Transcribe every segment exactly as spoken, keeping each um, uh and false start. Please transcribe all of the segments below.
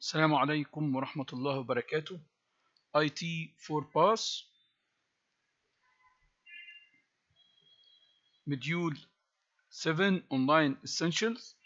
السلام عليكم ورحمة الله وبركاته. آي تي فور باس مديول سبعة Online Essentials.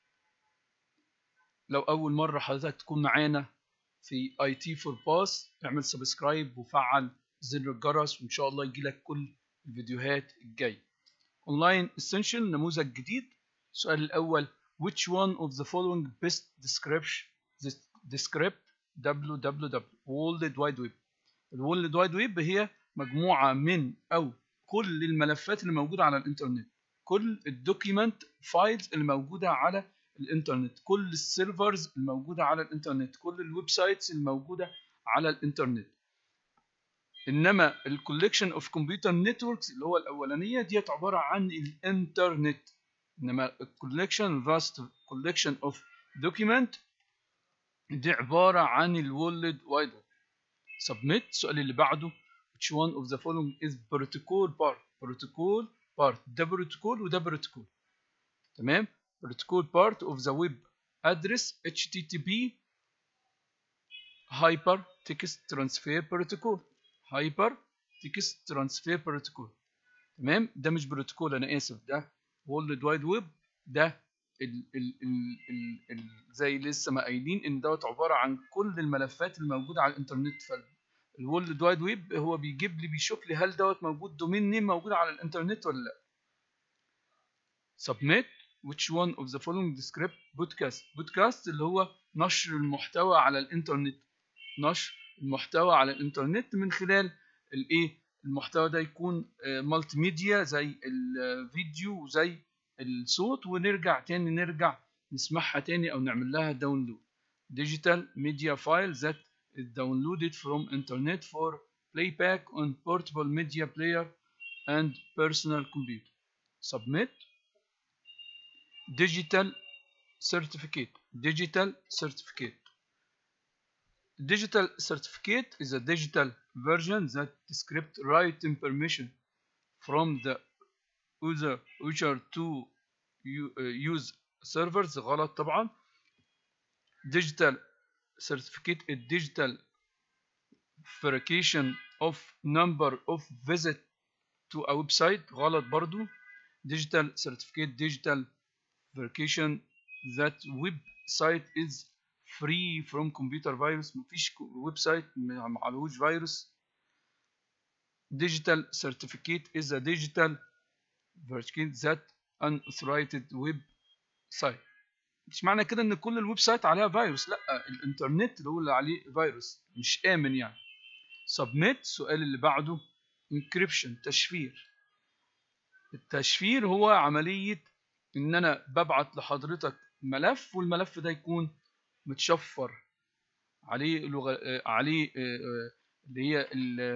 لو أول مرة حضرتك تكون معانا في آي تي فور باس اعمل سبسكرايب وفعل زر الجرس وإن شاء الله يجيلك كل الفيديوهات الجاية. Online Essential نموذج جديد. السؤال الأول: Which one of the following best description describe دبليو دبليو دبليو World Wide Web؟ الورلد وايد ويب هي مجموعة من أو كل الملفات اللي موجودة على الإنترنت، كل الدوكيمنت فايلز اللي موجودة على الإنترنت، كل السيرفرز الموجودة على الإنترنت، كل الويب سايتس الموجودة على الإنترنت. إنما الكوليكشن أوف كمبيوتر نتوركس اللي هو الأولانية ديت عبارة عن الإنترنت. إنما الكوليكشن فاست كوليكشن أوف دوكيمنت دي عبارة عن الورلد وايد ويب. Submit. السؤال اللي بعده: which one of the following is protocol part؟ protocol part ده بروتوكول وده بروتوكول. تمام. protocol part of the web address إتش تي تي بي hyper text transfer protocol hyper text transfer protocol. تمام. ده مش بروتوكول، انا اسف، ده world wide web. ده ال ال ال ال ال زي لسه ما قايلين ان دوت عباره عن كل الملفات الموجوده على الانترنت. فالورلد وايد ويب هو بيجيب لي بيشوف لي هل دوت موجود دومين نيم موجود على الانترنت ولا لا. submit. which one of the following describe podcast؟ بودكاست اللي هو نشر المحتوى على الانترنت. نشر المحتوى على الانترنت من خلال الايه؟ المحتوى ده يكون مالتي ميديا زي الفيديو وزي الصوت، ونرجع تاني نرجع نسمعها تاني او نعمل لها داونلود. digital media file that is downloaded from internet for playback on portable media player and personal computer. submit. digital certificate. digital certificate Digital certificate is a digital version that describes right information from the user user to use servers. غلط طبعا. digital certificate is digital verification of number of visit to a website. غلط برضو. digital certificate digital verification that website is free from computer virus. مفيش ويب سايت معلهوش فيروس. digital certificate is a digital verification that unauthorized web site. مش معنى كده ان كل الويب سايت عليها فيروس، لا، الانترنت اللي هو اللي عليه فيروس مش امن يعني. submit. السؤال اللي بعده: encryption تشفير. التشفير هو عملية ان انا ببعت لحضرتك ملف والملف ده يكون متشفر عليه لغة عليه اللي هي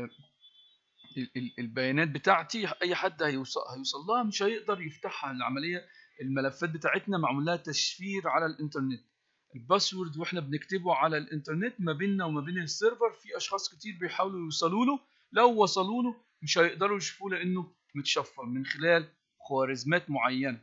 البيانات بتاعتي. اي حد هيوصل هيوصل لها مش هيقدر يفتحها. العمليه الملفات بتاعتنا معمول لها تشفير على الانترنت. الباسورد واحنا بنكتبه على الانترنت ما بيننا وما بين السيرفر، في اشخاص كتير بيحاولوا يوصلوا له، لو وصلوا له مش هيقدروا يشوفوه لانه متشفر من خلال خوارزمات معينه.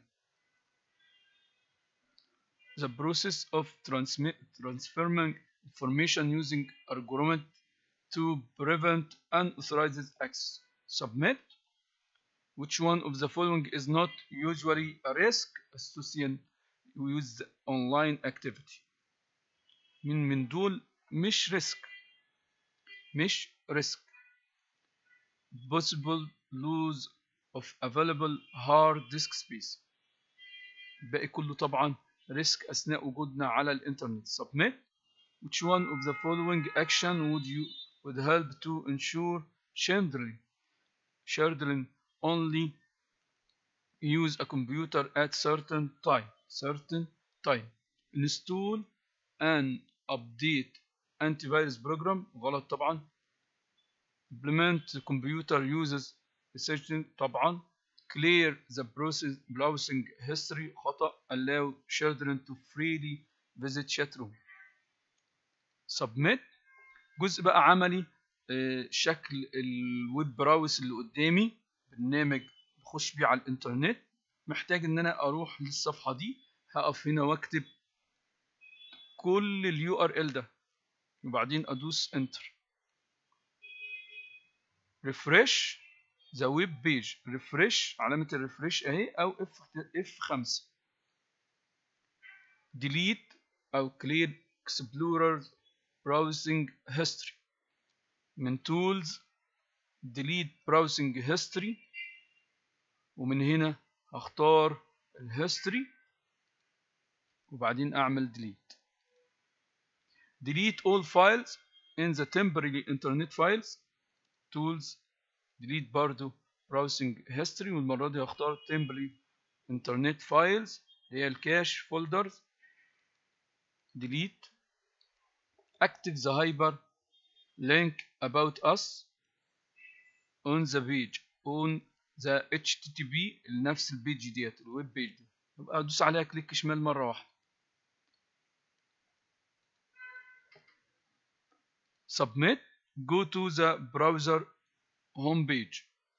The process of transmit transferring information using algorithm to prevent unauthorized access. Submit. Which one of the following is not usually a risk associated with online activity؟ من من دول مش ريسك مش ريسك. possible loss of available hard disk space. الباقي كله طبعا ريسك أثناء وجودنا على الإنترنت. Submit. Which one of the following action would you would help to ensure children children only use a computer at certain time certain time install and update antivirus program. غلط طبعا. implement the computer uses researching طبعا. clear the process browsing history. خطأ. allow children to freely visit chat room. submit. جزء بقى عملي. شكل الويب براوس اللي قدامي برنامج بخش بيه على الانترنت. محتاج ان انا اروح للصفحه دي، هقف هنا واكتب كل اليو ار ال ده، وبعدين ادوس انتر. ريفرش ذا ويب بيج، ريفرش علامة الريفرش اهي، او اف اف خمسة. ديليت او كلير اكسبلورر براوزنج هيستوري. من تولز ديليت براوزنج هيستوري، ومن هنا هختار الهيستوري وبعدين اعمل ديليت. delete all files in the temporary internet files. tools delete برضو browsing history، والمرة دي هختار temporary internet files اللي هي الكاش folders. delete. active the hyper link about us on the page on the اتش تي تي بي لنفس البيج ديت الويب بيج دي، يبقى ادوس عليها كليك شمال مرة واحدة. submit. go to the browser home page،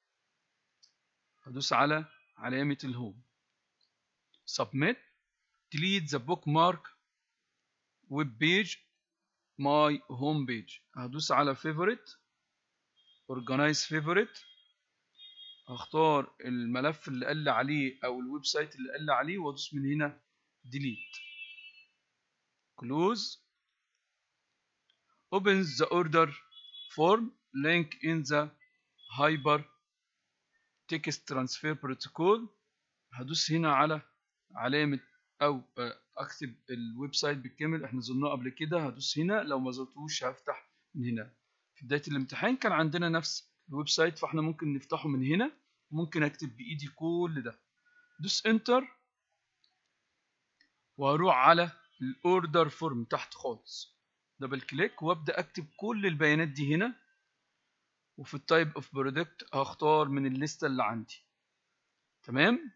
ادوس على علامة الهوم. submit. delete the bookmark web page my home page، هدوس على favorite organize favorite، هختار الملف اللي قال عليه او الويب سايت اللي قال عليه وادوس من هنا delete. close. open the order form link in the hyper text transfer protocol، هدوس هنا على علامة او اكتب الويب سايت بالكامل، احنا زرناه قبل كده، هدوس هنا. لو ما زرتوش هفتح من هنا. في بداية الامتحان كان عندنا نفس الويب سايت، فاحنا ممكن نفتحه من هنا، ممكن اكتب بايدي كل ده. دوس انتر وهروح على الاوردر فورم تحت خالص، دبل كليك وابدا اكتب كل البيانات دي هنا. وفي التايب اوف برودكت هختار من الليسته اللي عندي. تمام.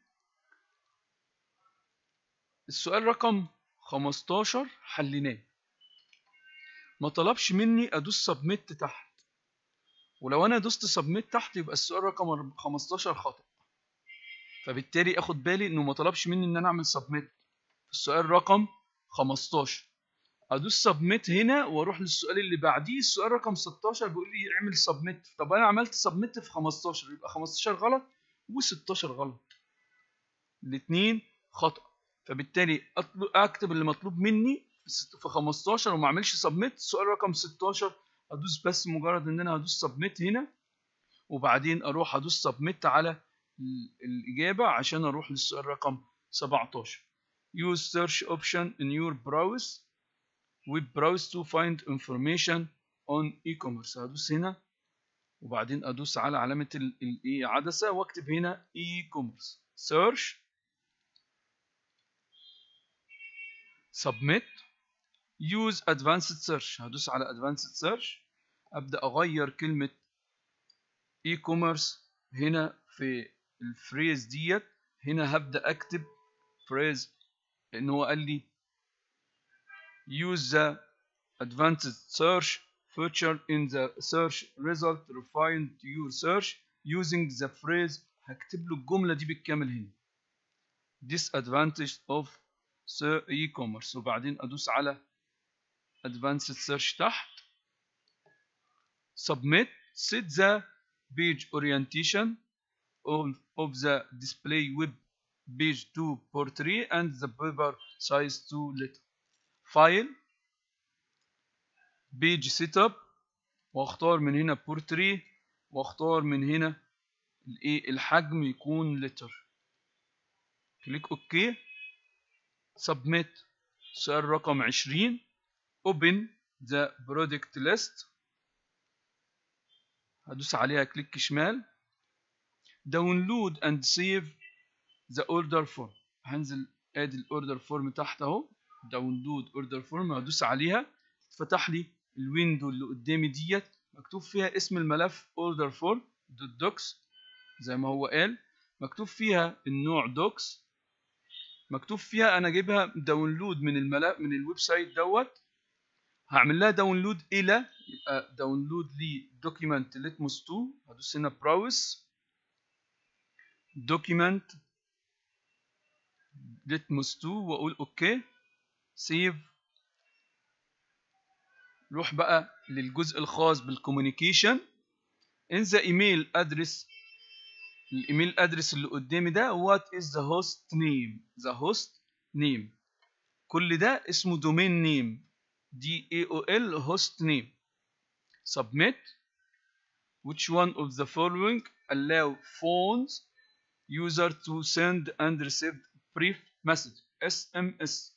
السؤال رقم خمستاشر حليناه، ما طلبش مني ادوس سبميت تحت، ولو انا دوست سبميت تحت يبقى السؤال رقم خمستاشر خطأ، فبالتالي اخد بالي انه ما طلبش مني ان انا اعمل سبميت. السؤال رقم خمستاشر ادوس سبميت هنا واروح للسؤال اللي بعديه، السؤال رقم ستاشر بيقول لي اعمل سبميت. طب انا عملت سبميت في خمستاشر، يبقى خمستاشر غلط و16 غلط، الاثنين خطأ، فبالتالي اكتب اللي مطلوب مني في خمستاشر وما اعملش سبميت. السؤال رقم ستاشر ادوس بس مجرد ان انا هدوس سبميت هنا، وبعدين اروح ادوس سبميت على الاجابه عشان اروح للسؤال رقم سبعتاشر. use search option in your browse web browse to find information on e-commerce، هدوس هنا وبعدين ادوس على علامه الايه عدسه واكتب هنا e-commerce search. submit. use advanced search، هدوس على advanced search، ابدا اغير كلمه e-commerce هنا في الفريز ديت. هنا هبدا اكتب فريز لان هو قال لي use the advanced search feature in the search result refine your search using the phrase، هكتب له الجمله دي بالكامل هنا disadvantage of e-commerce، وبعدين ادوس على advanced search تحت. submit. set the page orientation of, of the display web page to portrait and the paper size to letter. file page setup، واختار من هنا portrait، واختار من هنا الايه الحجم يكون letter. كليك اوكي. submit. سؤال رقم عشرين open the product list، هدوس عليها كليك شمال. download and save the order form، هنزل ادي الاوردر فورم تحت اهو، داونلود اوردر فورم، هدوس عليها فتح لي الويندو اللي قدامي ديت مكتوب فيها اسم الملف اوردر فورم دوت دوكس زي ما هو قال، مكتوب فيها النوع دوكس، مكتوب فيها انا جايبها داونلود من الملف من الويب سايت دوت، هعمل لها داونلود الى يبقى داونلود لي دوكيمنت ليتموس اتنين، هدوس هنا براوس دوكيمنت ليتموس اتنين واقول اوكي. سيف نروح بقى للجزء الخاص بالكوميونيكيشن. in the email address. الايميل ادرس اللي قدامي ده what is the host name. the host name كل ده اسمه domain name D A O L host name. submit. which one of the following allow phones user to send and receive brief message S M S.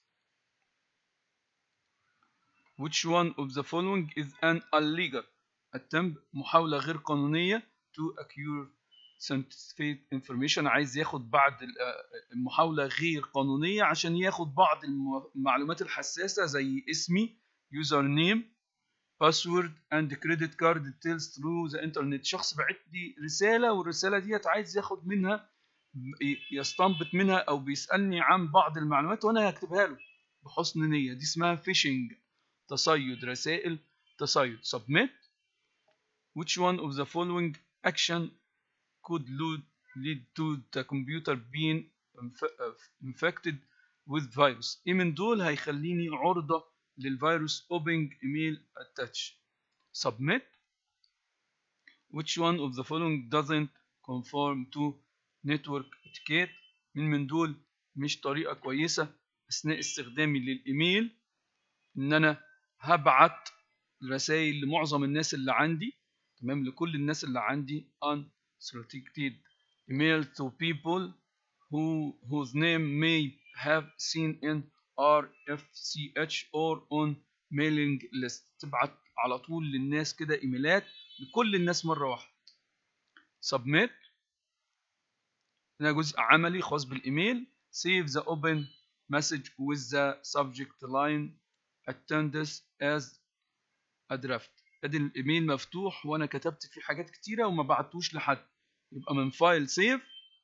which one of the following is an illegal attempt محاولة غير قانونية to acquire sensitive information. عايز ياخد بعض المحاولة غير قانونية عشان ياخد بعض المعلومات الحساسة زي اسمي user name password and credit card details through the internet. شخص بعت لي رسالة والرسالة ديت عايز ياخد منها يستنبط منها أو بيسألني عن بعض المعلومات وأنا هكتبها له بحسن نية. دي اسمها phishing تصيد رسائل تصيد. submit. which one of the following action could lead to the computer being infected with virus. ايه من دول هيخليني عرضة للفيروس opening email attach. submit. which one of the following doesn't conform to network etiquette. من من دول مش طريقة كويسة أثناء استخدامي للإيميل إن أنا هبعت رسائل لمعظم الناس اللي عندي تمام لكل الناس اللي عندي unsolicited email to people who whose name may have seen in R F C H or on mailing list. تبعت على طول للناس كده ايميلات لكل الناس مرة واحدة. submit. هنا جزء عملي خاص بالايميل. save the open message with the subject line attendance as a draft. ادي الايميل مفتوح وانا كتبت فيه حاجات كتيره وما بعتوش لحد يبقى من فايل سيف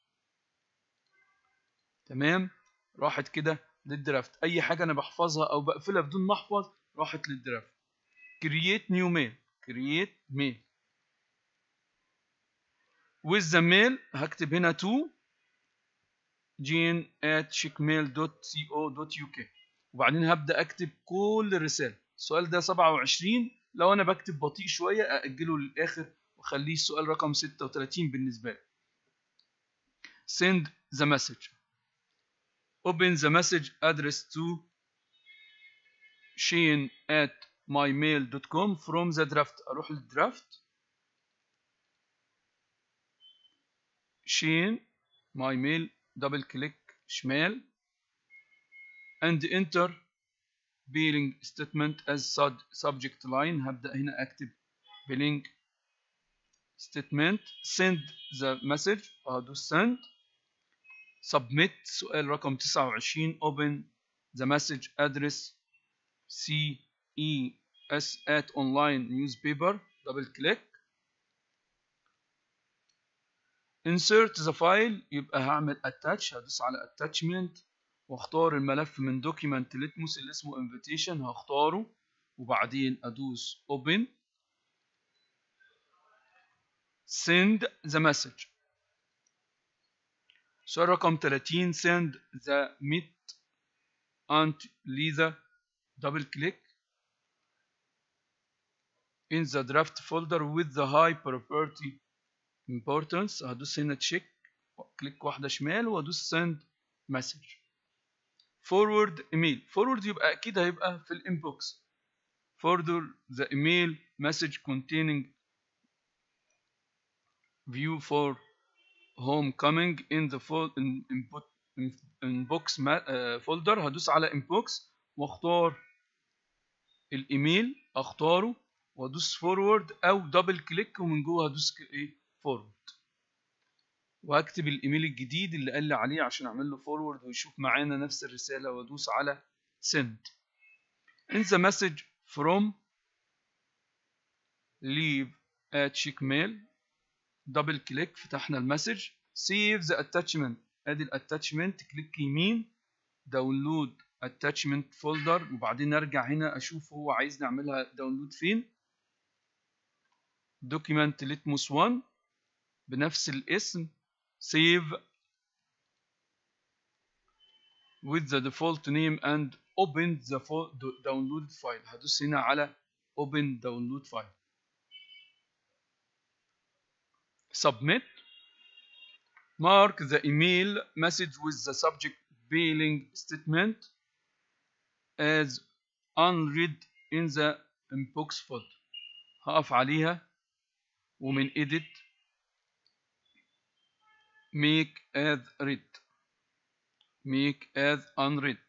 تمام راحت كده للدرافت. اي حاجه انا بحفظها او بقفلها بدون ما احفظ راحت للدرافت. create new mail. create mail with the mail هكتب هنا to jean at chickmail dot co dot u k وبعدين هبدا اكتب كل الرساله. السؤال ده سبعة وعشرين لو انا بكتب بطيء شويه ااجله للاخر واخليه السؤال رقم ستة وثلاثين بالنسبه لي. send the message. open the message address to sheen at mymail dot com from the draft. اروح للدرافت sheen mymail دبل كليك شمال and enter billing statement as subject line. هبدأ هنا أكتب billing statement. send the message هدوس send. submit سؤال رقم تسعة وعشرين. open the message address C E S at online newspaper double click. insert the file يبقى هعمل attach هدوس على attachment واختار الملف من document litmus اللي اسمه invitation هختاره وبعدين ادوس open. send the message. سؤال رقم ثلاثين. send the meet aunt Lisa double click in the draft folder with the high priority importance. هدوس هنا check كليك واحدة شمال وادوس send message. forward email. forward يبقى اكيد هيبقى في الانبوكس. further the email message containing view for homecoming in the input inbox folder. هدوس على inbox واختار الايميل اختاره وادوس forward او دبل كليك ومن جوه هدوس ايه forward وهكتب الايميل الجديد اللي قال لي عليه عشان اعمل له forward ويشوف معانا نفس الرساله وادوس على send. in the message from leave at chickmail دبل كليك فتحنا المسج. save the attachment. ادي الاتاتشمنت كليك يمين داونلود attachment folder وبعدين ارجع هنا اشوف هو عايز نعملها داونلود فين. document litmus واحد بنفس الاسم. save with the default name and open the downloaded file. هدوس هنا على open download file. Submit. Mark the email message with the subject billing statement as unread in the inbox folder. هقف عليها ومن edit make as read make as unread.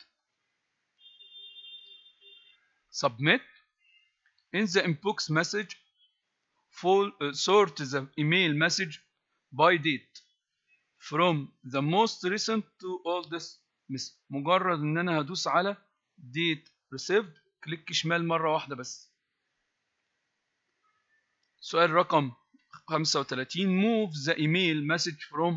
Submit. In the inbox message full, uh, sort the email message by date from the most recent to oldest. مجرد ان انا هدوس على date received كليك شمال مرة واحدة بس. سؤال رقم خمسة وثلاثين. move the email message from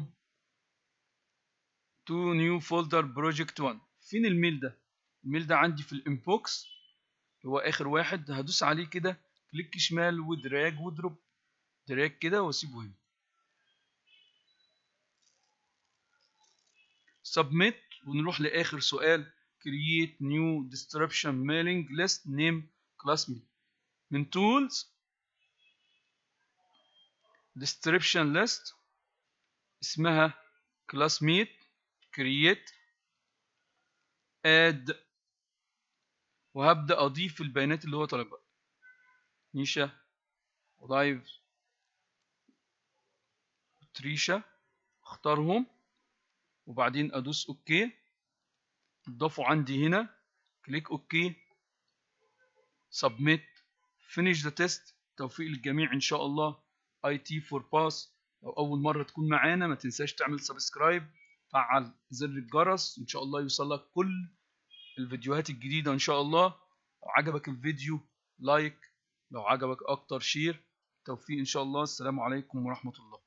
to new folder project one. فين الميل ده؟ الميل ده عندي في الانبوكس، هو اخر واحد. هدوس عليه كده كليك شمال ودراج ودروب، دراج كده واسيبه هنا. submit. ونروح لاخر سؤال create new description mailing list name classmate. من tools description list اسمها classmate create add، وهبدأ أضيف البيانات اللي هو طالبها، نيشا وضايف وتريشا، اختارهم وبعدين أدوس أوكي. ضافوا عندي هنا، كليك أوكي. submit finish the test. توفيق للجميع إن شاء الله. آي تي فور باس. لو أول مرة تكون معانا ما تنساش تعمل سبسكرايب، فعل زر الجرس، إن شاء الله يوصلك كل الفيديوهات الجديدة إن شاء الله. لو عجبك الفيديو لايك، لو عجبك أكتر شير. توفيق إن شاء الله. السلام عليكم ورحمة الله.